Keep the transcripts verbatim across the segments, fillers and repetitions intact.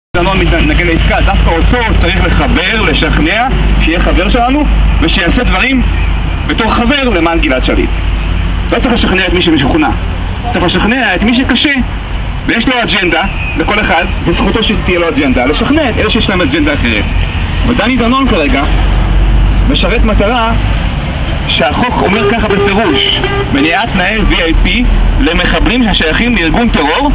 דנון מתנגד לעסקה, דווקא אותו צריך לחבר, לשכנע, שיהיה חבר שלנו ושיעשה דברים בתור חבר למען גלעד שליט. לא צריך לשכנע את מי שמשוכנע, צריך לשכנע את מי שקשה ויש לו אג'נדה, לכל אחד, וזכותו שתהיה לו אג'נדה, לשכנע את אלה שיש להם אג'נדה אחרת. ודני דנון כרגע משרת מטרה שהחוק אומר ככה בפירוש: מניעת תנאי וי איי פי למחבלים ששייכים לארגון טרור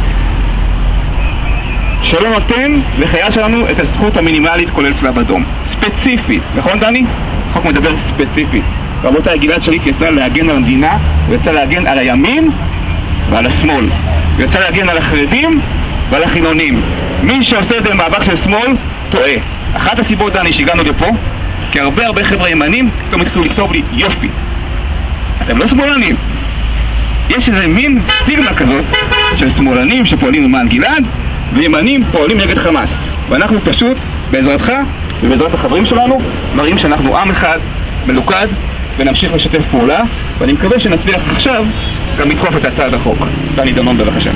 שלא נותן לחייל שלנו את הזכות המינימלית כולל צלב אדום. ספציפית, נכון דני? החוק מדבר ספציפית. רבותיי, גלעד שליט יצא להגן על המדינה, הוא יצא להגן על הימין ועל השמאל, הוא יצא להגן על החרדים ועל החילונים. מי שעושה את זה במאבק של שמאל טועה. אחת הסיבות, דני, שהגענו לפה, כי הרבה הרבה חבר'ה ימנים פתאום התחילו לכתוב לי: יופי, אתם לא שמאלנים. יש איזה מין סטיגמה כזאת של שמאלנים שפועלים למען גלעד וימנים פועלים נגד חמאס, ואנחנו פשוט בעזרתך ובעזרת החברים שלנו מראים שאנחנו עם אחד מלוכד ונמשיך לשתף פעולה, ואני מקווה שנצליח עכשיו גם לדחוף את הצעת החוק. דני דנון, בבקשה.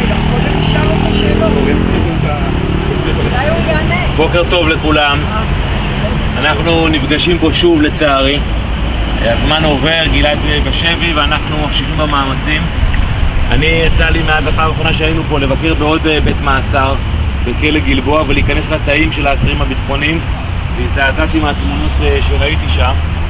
בוקר טוב לכולם. אנחנו נפגשים פה שוב לצערי, הזמן עובר, גלעד בשבי ואנחנו ממשיכים במאמצים. אני יצא לי מאז הפעם האחרונה שהיינו פה לבקר בעוד בית מעצר בכלא גלבוע ולהיכנס לתאים של האסירים הביטחוניים, והזדעזעתי מהתמונות שראיתי שם.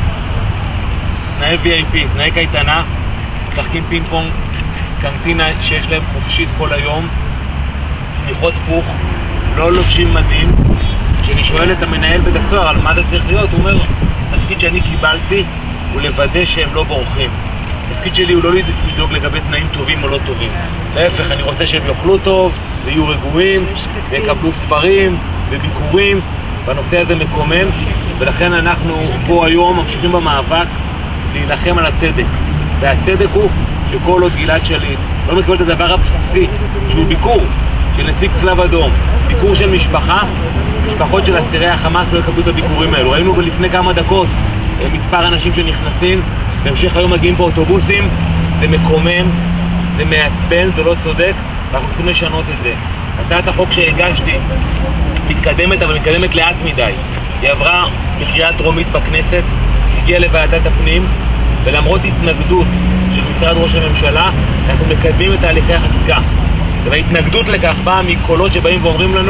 תנאי וי איי פי, תנאי קייטנה, משחקים פינג פונג, קנטינה שיש להם חופשית כל היום, שמיכות פוך, לא לובשים מדים. כשאני שואל את המנהל בית הסוהר על מה זה צריך להיות, הוא אומר: התפקיד שאני קיבלתי הוא לוודא שהם לא בורחים. התפקיד שלי הוא לא לדאוג לגבי תנאים טובים או לא טובים. להפך, אני רוצה שהם יאכלו טוב, ויהיו רגועים, ויקבלו ספרים וביקורים, והנושא הזה מקומם, ולכן אנחנו פה היום ממשיכים במאבק להילחם על הצדק. והצדק הוא שכל עוד גלעד שליט לא מקבל את הדבר הבסיסי, שהוא ביקור של נציג צלב אדום, ביקור של משפחה, משפחות של אסירי החמאס לא יקבלו את הביקורים האלו. ראינו לפני כמה דקות מספר אנשים שנכנסים, בהמשך היום מגיעים באוטובוסים. זה מקומם, זה מעצבן, זה לא צודק, ואנחנו צריכים לשנות את זה. הצעת החוק שהגשתי מתקדמת, אבל מתקדמת לאט מדי. היא עברה בקריאה טרומית בכנסת, הגיעה לוועדת הפנים, ולמרות התנגדות של משרד ראש הממשלה, אנחנו מקדמים את תהליכי החקיקה. וההתנגדות לכך באה מקולות שבאים ואומרים לנו: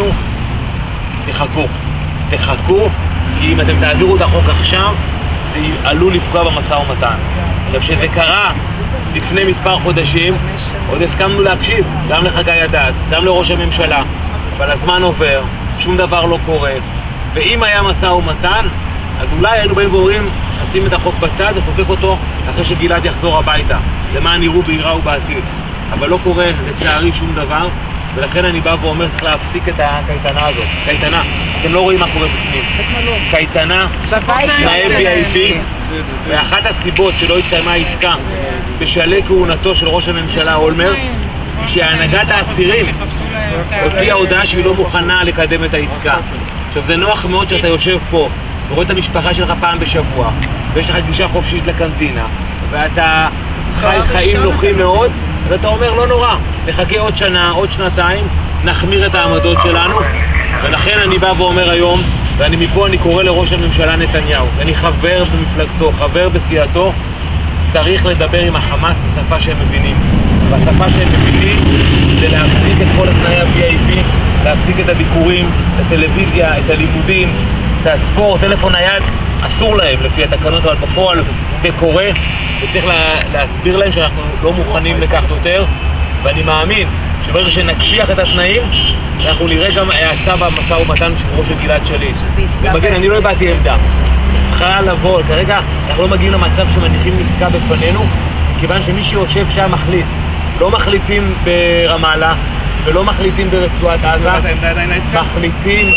תחכו, תחכו, כי אם אתם תעבירו את החוק עכשיו, זה עלול לפגוע במשא ומתן. עכשיו, שזה קרה לפני מספר חודשים, עוד הסכמנו להקשיב, גם לחגי עדאד, גם לראש הממשלה, אבל הזמן עובר, שום דבר לא קורה, ואם היה משא ומתן, אז אולי היינו באים ואומרים: נשים את החוק בצד וחוקק אותו אחרי שגלעד יחזור הביתה, למען יראו ויראו בעתיד. אבל לא קורה לצערי שום דבר, ולכן אני בא ואומר: צריך להפסיק את הקייטנה הזאת. קייטנה, אתם לא רואים מה קורה בפנים. קייטנה, תנאי וי איי פי, ואחת הסיבות שלא התקיימה עסקה בשלהי כהונתו של ראש הממשלה אולמרט היא שהנהגת האסירים הוציאה הודעה שהיא לא מוכנה לקדם את העסקה. עכשיו, זה נוח מאוד שאתה יושב פה ורואה את המשפחה שלך פעם בשבוע, ויש לך גישה חופשית לקנטינה, ואתה חי חיים נוחים מאוד, ואתה אומר: לא נורא, נחכה עוד שנה, עוד שנתיים, נחמיר את העמדות שלנו. ולכן אני בא ואומר היום, ואני מפה אני קורא לראש הממשלה נתניהו, אני חבר במפלגתו, חבר בסיעתו, צריך לדבר עם החמאס בשפה שהם מבינים. והשפה שהם מבינים זה להפסיק את כל התנאי ה-וי איי פי, להפסיק את הביקורים, את הטלוויזיה, את הלימודים, את הספורט, טלפון נייד, אסור להם לפי התקנות, אבל בפועל זה קורה, וצריך לה, להסביר להם שאנחנו לא מוכנים לכך יותר, ואני מאמין שברגע שנקשיח את התנאים, אנחנו נראה גם האצה במשא ומתן של ראש גלעד שליט. ומגן, אני לא הבאתי עמדה. צריכה לבוא, כרגע אנחנו לא מגיעים למצב שמניחים עסקה בפנינו, כיוון שמי שיושב שם מחליט. לא מחליטים ברמאללה, ולא מחליטים ברצועת עזה, מחליטים,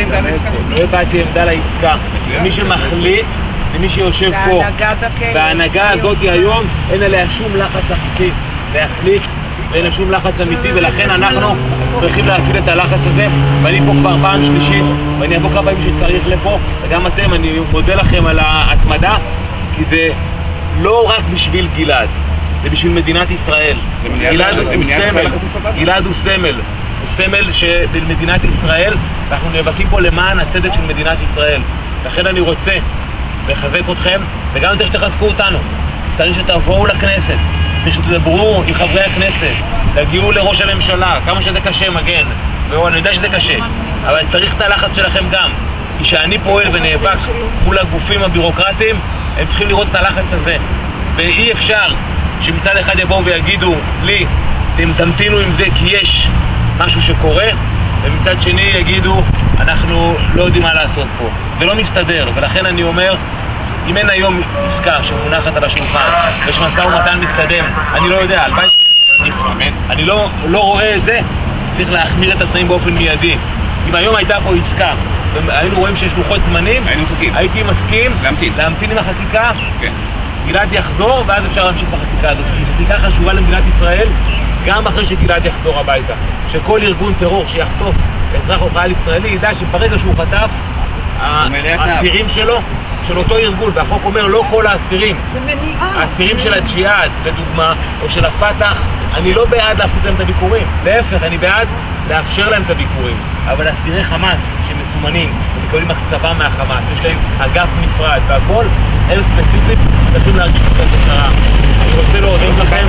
לא הבאתי עמדה לעסקה. מי שמחליט זה מי שיושב פה, וההנהגה הזאת היום אין עליה שום לחץ אמיתי להחליט, ואין שום לחץ אמיתי, ולכן אנחנו צריכים להפעיל את הלחץ הזה. ואני פה כבר פעם שלישית, ואני אבוא כמה פעמים שצריך לפה, וגם אתם, אני מודה לכם על ההתמדה, כי זה לא רק בשביל גלעד, זה בשביל מדינת ישראל. גלעד הוא סמל, גלעד הוא סמל. הסמל של מדינת ישראל, ואנחנו נאבקים פה למען הצדק של מדינת ישראל. לכן אני רוצה לחזק אתכם, וגם יותר שתחזקו אותנו. צריך שתבואו לכנסת, ושתדברו עם חברי הכנסת, תגיעו לראש הממשלה, כמה שזה קשה, מגן, ואני יודע שזה קשה, אבל צריך את הלחץ שלכם גם. כי שאני פועל ונאבק מול הגופים הבירוקרטיים, הם צריכים לראות את הלחץ הזה. ואי אפשר שמצד אחד יבואו ויגידו לי, אתם תמתינו עם זה כי יש משהו שקורה, ומצד שני יגידו, אנחנו לא יודעים מה לעשות פה. זה לא מסתדר, ולכן אני אומר, אם אין היום עסקה שמונחת על השולחן, יש משא ומתן מתקדם, אני לא יודע, הלוואי, אני לא, לא רואה את זה, צריך להחמיר את התנאים באופן מיידי. אם היום הייתה פה עסקה, והיינו רואים שיש לוחות זמנים, הייתי מסכים להמתין, להמתין עם החקיקה, גלעד יחזור, ואז אפשר להמשיך בחקיקה הזאת. היא חקיקה חשובה למדינת ישראל, גם אחרי שגלעד יחזור הביתה. שכל ארגון טרור שיחטוף אזרח או חייל ישראלי ידע שברגע שהוא חטף, האסירים שלו, של אותו ארגון, והחוק אומר לא כל האסירים, האסירים של הג'יהאד, לדוגמה, או של הפתח, אני לא בעד להפסיק להם את הביקורים, להפך, אני בעד לאפשר להם את הביקורים, אבל אסירי חמאס שמסומנים ומקבלים הקצבה מהחמאס, יש להם אגף נפרד והכל, הם ספציפית צריכים להרגיש את השרה. אני רוצה להודות לכם.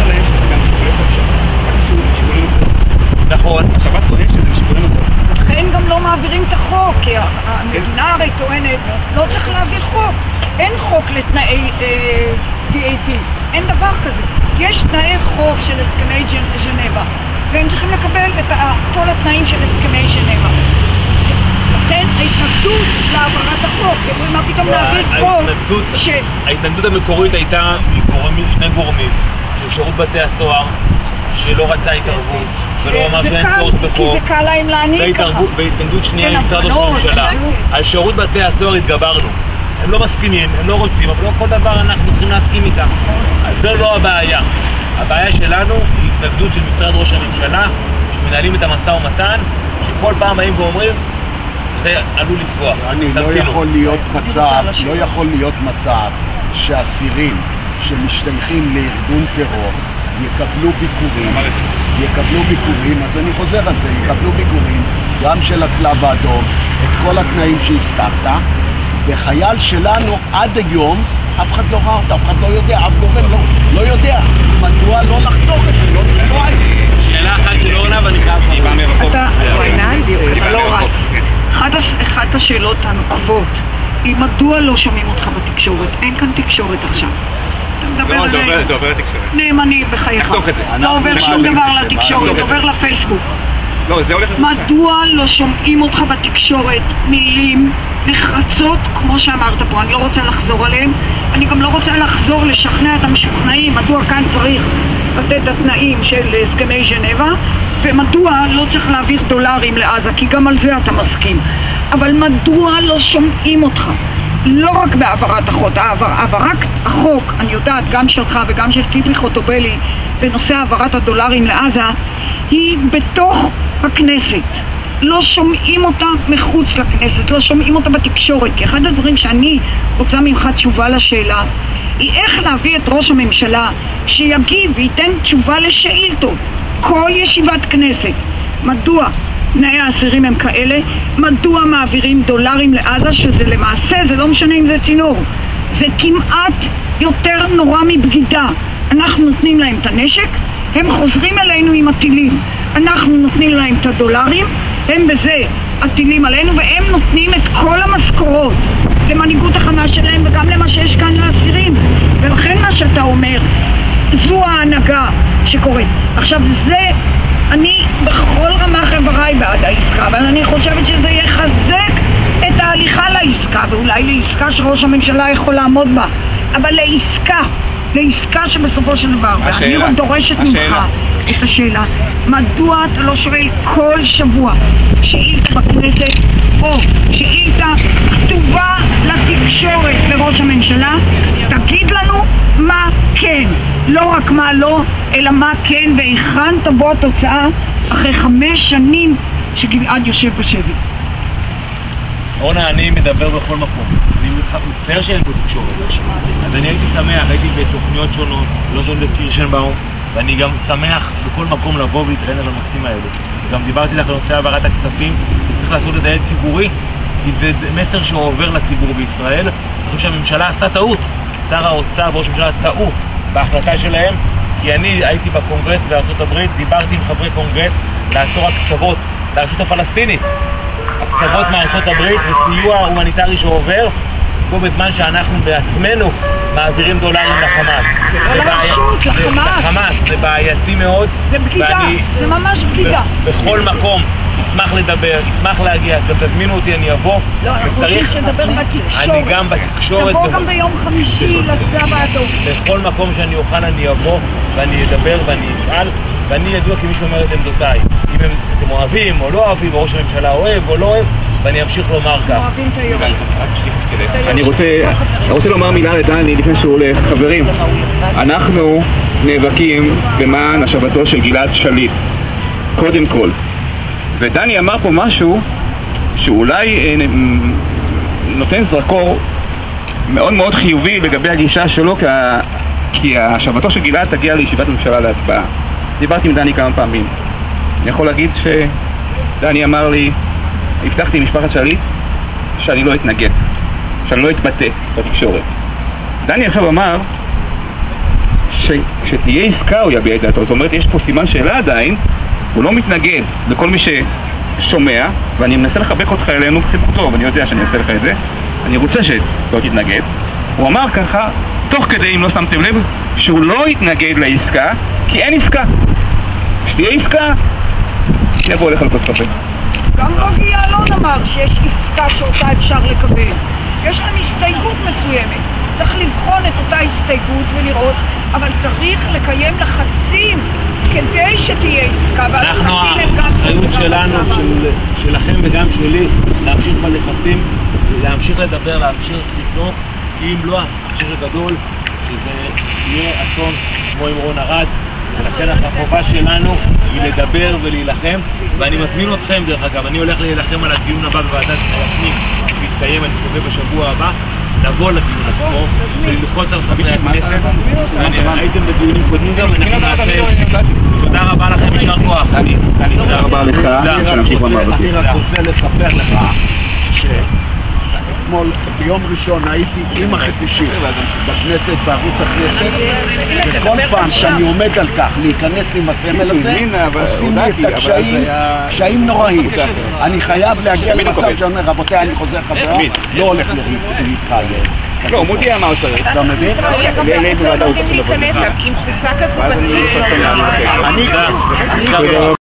נכון, השבת טוענת שזה משיקולים אותו. לכן גם לא מעבירים את החוק, כי המדינה הרי טוענת, לא צריך להעביר חוק. אין חוק לתנאי די איי פי, אין דבר כזה. יש תנאי חוק של הסכמי ז'נבה, והם צריכים לקבל את כל התנאים של הסכמי ז'נבה. לכן ההתנגדות להעברת החוק, מה פתאום להעביר חוק ש... ההתנגדות המקורית הייתה משני גורמים, של שירות בתי הסוהר, שלא רצה התערבות, ולא אמר שאין צורך בחוק. כי זה קל להם להעניק ככה. והתנגדות שנייה עם משרד ראש הממשלה. על שירות בתי הסוהר התגברנו. הם לא מסכימים, הם לא רוצים, אבל לא כל דבר אנחנו צריכים להסכים איתם. אז זו לא הבעיה. הבעיה שלנו היא התנגדות של משרד ראש הממשלה, שמנהלים את המשא ומתן, שכל פעם באים ואומרים, זה עלול לפגוע. אני לא יכול להיות מצב, לא יכול להיות מצב שאסירים שמשתייכים לארגון טרור יקבלו ביקורים, יקבלו ביקורים, אז אני חוזר על זה, יקבלו ביקורים גם של הצלב האדום, את כל התנאים שהזכרת, וחייל שלנו עד היום, אף אחד לא ראה אותה, אף אחד לא יודע, אף גורם לא, לא יודע, מדוע לא לחתוך את זה, לא נקרא את זה. שאלה אחת שלא עונה ואני חייב שבא מרחוק. אתה, בעיניי, אתה לא רץ. אחת השאלות הנוקבות היא מדוע לא שומעים אותך בתקשורת? אין כאן תקשורת עכשיו. לא, זה עובר לתקשורת. נאמני בחייך. לא עובר שום דבר לתקשורת, עובר לפייסבוק. לא, זה הולך לתקשורת. מדוע לא שומעים אותך בתקשורת מילים נחרצות, כמו שאמרת פה? אני לא רוצה לחזור עליהם. אני גם לא רוצה לחזור לשכנע את המשוכנעים מדוע כאן צריך לתת את התנאים של הסכמי ז'נבה, ומדוע לא צריך להעביר דולרים לעזה, כי גם על זה אתה מסכים. אבל מדוע לא שומעים אותך? לא רק בהעברת החוק, העברת החוק, אני יודעת, גם שלך וגם של ציפי חוטובלי, בנושא העברת הדולרים לעזה, היא בתוך הכנסת. לא שומעים אותה מחוץ לכנסת, לא שומעים אותה בתקשורת, כי אחד הדברים שאני רוצה ממך תשובה לשאלה, היא איך להביא את ראש הממשלה שיגיב וייתן תשובה לשאילתות כל ישיבת כנסת. מדוע תנאי האסירים הם כאלה? מדוע מעבירים דולרים לעזה, שזה למעשה, זה לא משנה אם זה צינור, זה כמעט יותר נורא מבגידה. אנחנו נותנים להם את הנשק, הם חוזרים אלינו עם הטילים, אנחנו נותנים להם את הדולרים, הם בזה הטילים עלינו, והם נותנים את כל המשכורות למנהיגות החמאס שלהם וגם למה שיש כאן לאסירים. ולכן מה שאתה אומר, זו ההנהגה שקורית. עכשיו זה, אני בכל רמה חבריי בעד העסקה, אבל אני חושבת שזה יחזק את ההליכה לעסקה, ואולי לעסקה שראש הממשלה יכול לעמוד בה, אבל לעסקה, לעסקה שבסופו של דבר, ואני עוד דורשת ממך את השאלה, מדוע אתה לא שואל כל שבוע שאילתה בכנסת, או שאילתה כתובה לתקשורת לראש הממשלה, תגיד לנו מה כן, לא רק מה לא, אלא מה כן, והיכן תבוא התוצאה אחרי חמש שנים שגלעד יושב בשבי. רונה, אני מדבר בכל מקום, אני מצטער שאין פה תקשורת, אז אני הייתי שמח, הייתי בתוכניות שונות, לא זון לקירשנבאום, ואני גם שמח בכל מקום לבוא ולהתראיין על הנושאים האלה. גם דיברתי לך על נושא העברת הכספים, צריך לעשות את זה ציבורי, כי זה מסר שעובר לציבור בישראל. אני חושב שהממשלה עשתה טעות, שר האוצר וראש הממשלה טעו בהחלטה שלהם, כי אני הייתי בקונגרס בארצות הברית, דיברתי עם חברי קונגרס לעצור הקצוות לרשות הפלסטינית, הקצוות מארצות הברית וסיוע הומניטרי שעובר פה בזמן שאנחנו בעצמנו מעבירים דולרים לחמאס. לא לרשות, לחמאס. לחמאס, זה בעייתי מאוד. זה בגידה, זה ממש בגידה. בכל מקום אשמח לדבר, אשמח להגיע, אתם תזמינו אותי, אני אבוא. לא, אנחנו רוצים שתדבר בתקשורת. אני גם בתקשורת. תבוא גם ביום חמישי לצלב האדום. בכל מקום שאני אוכל אני אבוא ואני אדבר ואני אשאל, ואני ידוע כמי שאומר את עמדותיי. אם אתם אוהבים או לא אוהבים, או ראש הממשלה אוהב או לא אוהב, ואני אמשיך לומר כך. אוהבים את היום. אני רוצה, אני רוצה לומר מילה לדני לפני שהוא הולך. חברים, אנחנו נאבקים למען השבתו של גלעד שליט, קודם כל. ודני אמר פה משהו שאולי אה, נותן זרקור מאוד מאוד חיובי לגבי הגישה שלו, כי השבתו של גלעד תגיע לישיבת ממשלה להצבעה. דיברתי עם דני כמה פעמים. אני יכול להגיד שדני אמר לי, הבטחתי עם משפחת שליט שאני לא אתנגד, שאני לא אתבטא בתקשורת. דני עכשיו אמר שכשתהיה עסקה הוא יביע את דעתו. זאת אומרת, יש פה סימן שאלה עדיין, הוא לא מתנגד לכל מי ששומע, ואני מנסה לחבק אותך אלינו בחיבוק טוב, אני יודע שאני אעשה לך את זה, אני רוצה שלא תתנגד. הוא אמר ככה, תוך כדי, אם לא שמתם לב, שהוא לא יתנגד לעסקה, כי אין עסקה. כשתהיה עסקה, יבוא לך לכוס קפה. גם בוגי יעלון אמר שיש עסקה שאותה אפשר לקבל. יש להם הסתייגות מסוימת. צריך לבחון את אותה הסתייגות ולראות, אבל צריך לקיים לחצים כדי שתהיה עסקה. אנחנו, האחריות שלנו, של, שלכם וגם שלי, להמשיך בלחצים, להמשיך לדבר, להמשיך לפנות, כי אם לא, החשש הגדול, שזה יהיה אסון כמו עם רון ארד. ולכן החובה שלנו היא לדבר ולהילחם, ואני מזמין אתכם, דרך אגב, אני הולך להילחם על הדיון הבא בוועדת הפנים שיתקיים, אני מקווה בשבוע הבא, לבוא לדיון עצמו וללחוץ על חברי הכנסת. הייתם בדיונים קודמים גם, אנחנו נעשה. תודה רבה לכם, יישר כוח. תודה רבה לך, שנמשיך במאבקים. אני רק רוצה לספר לך אתמול, ביום ראשון הייתי עם החפישים בכנסת, בערוץ הכנסת, וכל פעם שאני עומד על כך להיכנס עם הסמל הזה, עושים לי את הקשיים, קשיים נוראים. אני חייב להגיע למצב שאומר, רבותיי, אני חוזר חזרה, לא הולך להתחייב. לא, מודי אמר צריך. אתה מבין? לאיזה ועדה הוא צריך לבוא. עם חוקה כזאת. אני